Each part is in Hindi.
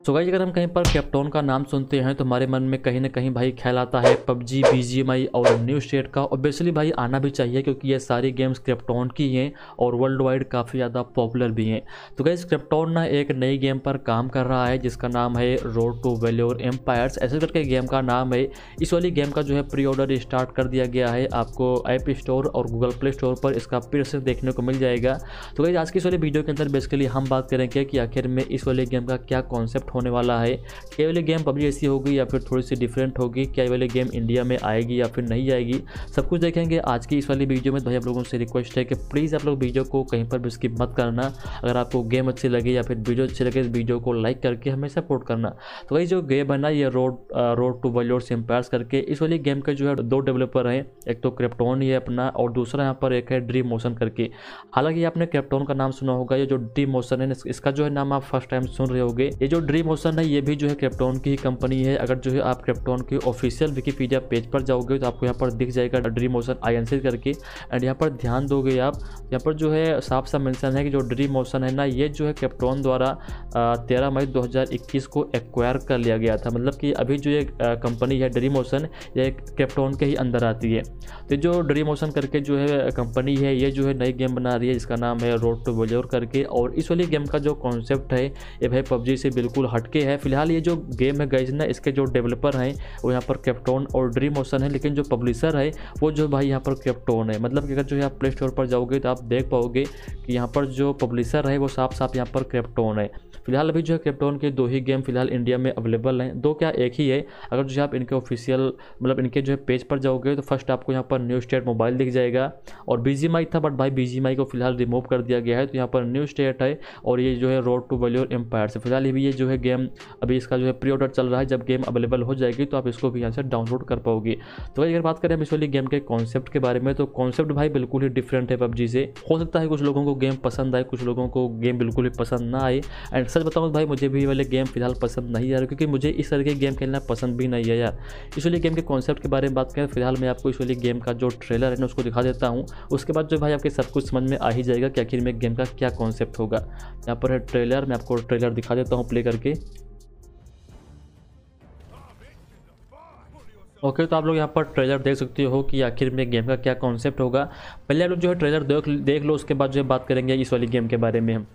सो गाइस, अगर हम कहीं पर क्रिप्टोन का नाम सुनते हैं तो हमारे मन में कहीं ना कहीं भाई ख्याल आता है पबजी, बीजीएमआई और न्यू स्टेट का। ऑब्वियसली भाई आना भी चाहिए क्योंकि ये सारी गेम्स क्रिप्टोन की हैं और वर्ल्ड वाइड काफ़ी ज़्यादा पॉपुलर भी हैं। तो गाइस, क्रिप्टोन ना एक नई गेम पर काम कर रहा है जिसका नाम है रोड टू वैल्योर एम्पायर्स, ऐसे करके गेम का नाम है। इस वाली गेम का जो है प्री ऑर्डर स्टार्ट कर दिया गया है। आपको ऐप स्टोर और गूगल प्ले स्टोर पर इसका प्री देखने को मिल जाएगा। तो गाइस, आज की इस वाली वीडियो के अंदर बेसिकली हम बात करेंगे कि आखिर में इस वाली गेम का क्या कॉन्सेप्ट होने वाला है। क्या वाली गेम पबजी ऐसी होगी या फिर थोड़ी सी डिफरेंट होगी, क्या वाली गेम इंडिया में आएगी या फिर नहीं आएगी, सब कुछ देखेंगे आज की इस वाली वीडियो में। तो भाई आप लोगों से रिक्वेस्ट है कि प्लीज़ आप लोग वीडियो को कहीं पर भी स्किप मत करना। अगर आपको गेम अच्छी लगे या फिर वीडियो अच्छी लगे तो वीडियो को लाइक करके हमें सपोर्ट करना। तो भाई जो गेम है ना, ये रोड टू वैल्योर एम्पायर्स करके, इस वाली गेम के जो है दो डेवलपर हैं। एक तो क्रिप्टोन ही है अपना और दूसरा यहाँ पर एक है ड्रीम मोशन करके। हालांकि आपने क्रिप्टोन का नाम सुना होगा, ये जो ड्रीम मोशन है इसका जो है नाम आप फर्स्ट टाइम सुन रहे होगे। ये जो ड्रीम मोशन है ये भी जो है क्रिप्टोन की ही कंपनी है। अगर जो है आप क्रिप्टोन के ऑफिशियल विकिपीडिया पेज पर जाओगे तो आपको यहाँ पर दिख जाएगा ड्रीम मोशन INC करके। एंड यहाँ पर ध्यान दोगे आप, यहाँ पर जो है साफ साफ मेंशन है कि जो ड्रीम मोशन है ना, ये जो है क्रिप्टोन द्वारा 13 मई 2021 को एक्वायर कर लिया गया था। मतलब कि अभी जो ये कंपनी है ड्रीम मोशन, ये क्रिप्टोन के ही अंदर आती है। तो जो ड्रीम मोशन करके जो है कंपनी है, ये जो है नई गेम बना रही है जिसका नाम है रोड टू वैल्योर करके। और इस वाली गेम का जो कॉन्सेप्ट है ये भाई पबजी से बिल्कुल हटके है। फिलहाल ये जो गेम है गाइस ना, इसके जो डेवलपर हैं वो यहाँ पर क्रिप्टोन और ड्रीम मोशन है, लेकिन जो पब्लिशर है वो जो भाई यहाँ पर क्रिप्टोन है। मतलब कि अगर जो है आप प्ले स्टोर पर जाओगे तो आप देख पाओगे कि यहाँ पर जो पब्लिशर है वो साफ साफ यहाँ पर क्रिप्टोन है। फिलहाल अभी जो है क्रिप्टोन के दो ही गेम फिलहाल इंडिया में अवेलेबल हैं, दो क्या एक ही है। अगर जो है आप इनके ऑफिशियल मतलब इनके जो है पेज पर जाओगे तो फर्स्ट आपको यहाँ पर न्यू स्टेट मोबाइल दिख जाएगा। और बीजीएमआई था बट भाई बीजीएमआई को फिलहाल रिमूव कर दिया गया है, तो यहाँ पर न्यू स्टेट है और ये जो है रोड टू वैल्योर एम्पायर्स। फिलहाल ये जो है गेम अभी इसका जो है प्री ऑर्डर चल रहा है। जब गेम अवेलेबल हो जाएगी तो आप इसको भी यहाँ से डाउनलोड कर पाओगे। तो अगर बात करें इस वाली गेम के कॉन्सेप्ट के बारे में, तो कॉन्सेप्ट भाई बिल्कुल ही डिफरेंट है पबजी से। हो सकता है कुछ लोगों को गेम पसंद आए, कुछ लोगों को गेम बिल्कुल ही पसंद ना आए। एंड सच बताऊँ तो भाई मुझे भी वाले गेम फिलहाल पसंद नहीं आ रहा, क्योंकि मुझे इस तरह के गेम खेलना पसंद भी नहीं है यार। इस वाली गेम के कॉन्सेप्ट के बारे में बात करें, फिलहाल मैं आपको इस वाली गेम का जो ट्रेलर है ना उसको दिखा देता हूँ। उसके बाद जो भाई आपके सब कुछ समझ में आ ही जाएगा कि आखिर में गेम का क्या कॉन्सेप्ट होगा। यहाँ पर है ट्रेलर, मैं आपको ट्रेलर दिखा देता हूँ प्ले करके। ओके, तो आप लोग यहाँ पर ट्रेलर देख सकते हो कि आखिर में गेम का क्या कॉन्सेप्ट होगा। पहले आप लोग जो है ट्रेलर देख लो, उसके बाद जो है बात करेंगे इस वाली गेम के बारे में हम।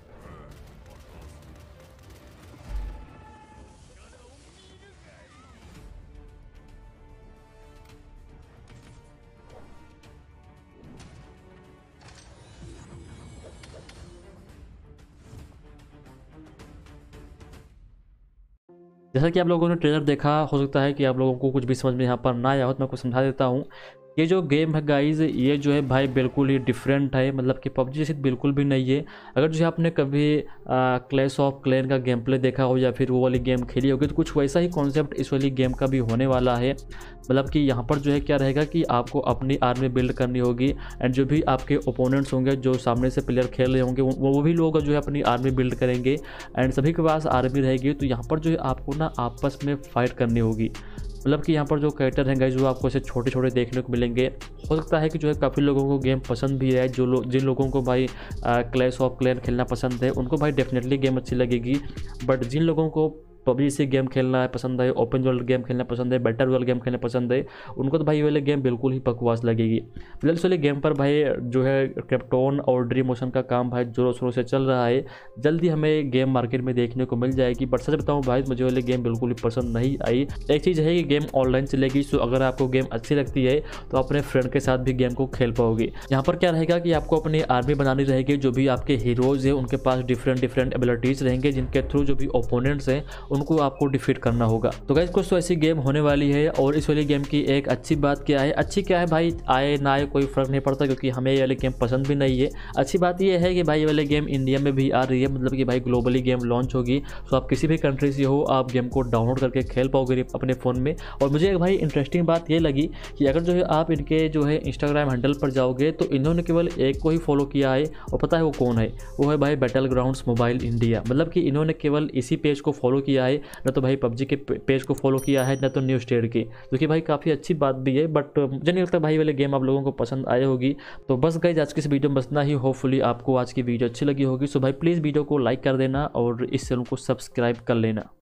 जैसा कि आप लोगों ने ट्रेलर देखा, हो सकता है कि आप लोगों को कुछ भी समझ में यहाँ पर ना आया हो, तो मैं आपको समझा देता हूँ। ये जो गेम है गाइज, ये जो है भाई बिल्कुल ही डिफरेंट है। मतलब कि पबजी जैसे बिल्कुल भी नहीं है। अगर जो है आपने कभी क्लैश ऑफ क्लैन का गेम प्ले देखा हो या फिर वो वाली गेम खेली होगी, तो कुछ वैसा ही कॉन्सेप्ट इस वाली गेम का भी होने वाला है। मतलब कि यहाँ पर जो है क्या रहेगा कि आपको अपनी आर्मी बिल्ड करनी होगी। एंड जो भी आपके ओपोनेंट्स होंगे, जो सामने से प्लेयर खेल रहे होंगे, वो भी लोग जो है अपनी आर्मी बिल्ड करेंगे। एंड सभी के पास आर्मी रहेगी, तो यहाँ पर जो है आपको ना आपस में फाइट करनी होगी। मतलब कि यहाँ पर जो कैरेक्टर हैं गाइस, जो आपको ऐसे छोटे छोटे देखने को मिलेंगे। हो सकता है कि जो है काफ़ी लोगों को गेम पसंद भी है। जिन लोगों को भाई क्लैश ऑफ क्लैन खेलना पसंद है उनको भाई डेफिनेटली गेम अच्छी लगेगी। बट जिन लोगों को पबजी से गेम खेलना है पसंद है, ओपन वर्ल्ड गेम खेलना पसंद है, बैटल वर्ल्ड गेम खेलना पसंद है, उनको तो भाई वाले गेम बिल्कुल ही बकवास लगेगी। फिलहाल इस वाले गेम पर भाई जो है क्रिप्टोन और ड्रीम मोशन का काम भाई जोरों शोरों से चल रहा है। जल्दी हमें गेम मार्केट में देखने को मिल जाएगी। बट सच बताऊँ भाई, मुझे वाले गेम बिल्कुल ही पसंद नहीं आई। एक चीज़ है कि गेम ऑनलाइन चलेगी, सो अगर आपको गेम अच्छी लगती है तो अपने फ्रेंड के साथ भी गेम को खेल पाओगे। यहाँ पर क्या रहेगा कि आपको अपनी आर्मी बनानी रहेगी। जो भी आपके हीरोज़ हैं उनके पास डिफरेंट एबिलिटीज़ रहेंगे, जिनके थ्रू जो भी ओपोनेंट्स हैं उनको आपको डिफीट करना होगा। तो गाइस, कुछ तो ऐसी गेम होने वाली है। और इस वाली गेम की एक अच्छी बात क्या है, अच्छी क्या है भाई, आए ना आए कोई फ़र्क नहीं पड़ता, क्योंकि हमें ये वाली गेम पसंद भी नहीं है। अच्छी बात ये है कि भाई ये वाली गेम इंडिया में भी आ रही है। मतलब कि भाई ग्लोबली गेम लॉन्च होगी, तो आप किसी भी कंट्री से हो आप गेम को डाउनलोड करके खेल पाओगे अपने फ़ोन में। और मुझे एक भाई इंटरेस्टिंग बात ये लगी कि अगर जो है आप इनके जो है इंस्टाग्राम हैंडल पर जाओगे तो इन्होंने केवल एक को ही फॉलो किया है। और पता है वो कौन है? वो है भाई बैटल ग्राउंड्स मोबाइल इंडिया। मतलब कि इन्होंने केवल इसी पेज को फॉलो किया है, न तो भाई पबजी के पेज को फॉलो किया है, न तो न्यू स्टेट की, जो कि भाई काफ़ी अच्छी बात भी है। बट मुझे नहीं लगता भाई वाले गेम आप लोगों को पसंद आए होगी। तो बस गाइस, आज की इस वीडियो में बस इतना ही। होपफुली आपको आज की वीडियो अच्छी लगी होगी। सो भाई प्लीज़ वीडियो को लाइक कर देना और इस चैनल को सब्सक्राइब कर लेना।